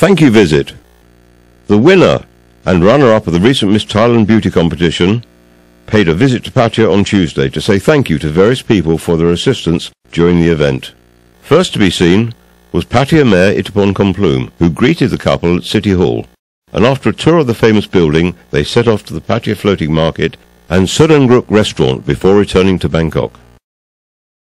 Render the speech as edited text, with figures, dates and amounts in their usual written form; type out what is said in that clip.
Thank you visit. The winner and runner-up of the recent Miss Thailand Beauty competition paid a visit to Pattaya on Tuesday to say thank you to various people for their assistance during the event. First to be seen was Pattaya Mayor Itapon Komploom, who greeted the couple at City Hall, and after a tour of the famous building they set off to the Pattaya Floating Market and Surengruk restaurant before returning to Bangkok.